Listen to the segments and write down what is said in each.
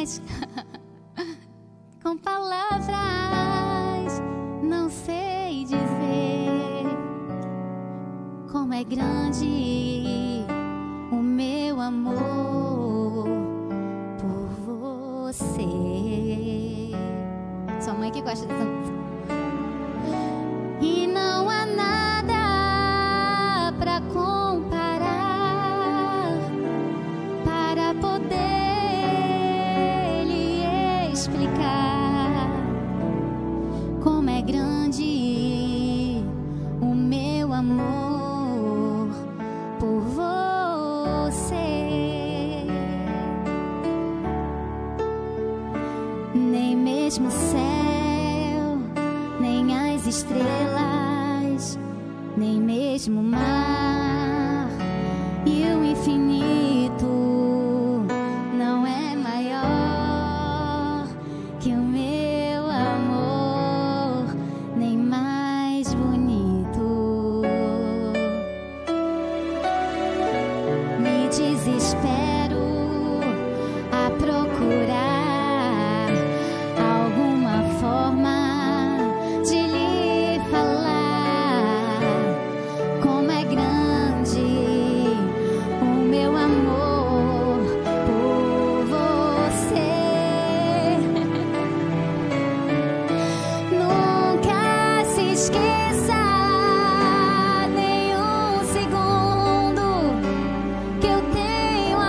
vocês. Com palavras não sei dizer como é grande o meu amor por você. Sua mãe que gosta dessa música. E não há nada pra comparar, para poder lhe explicar como é grande o meu amor por você. Nem mesmo o céu, nem as estrelas, nem mesmo o mar e o infinito não é maior que o meu amor, nem mais bonito. Me desespero a procurar alguma forma de lhe falar como é grande o meu amor por você. Nunca se esqueça nem um segundo que eu tenho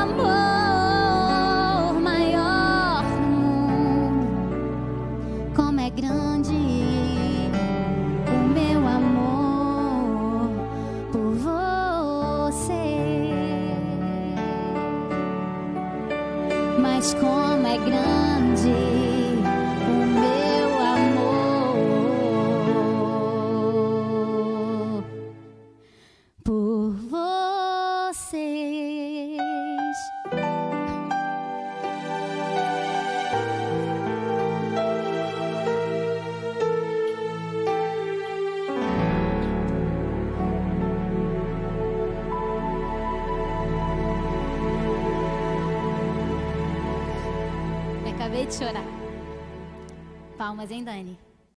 amor maior no mundo. Como é grande o meu amor por você. Mas como é grande o meu amor por vocês. Acabei de chorar. Palmas, hein, Dani?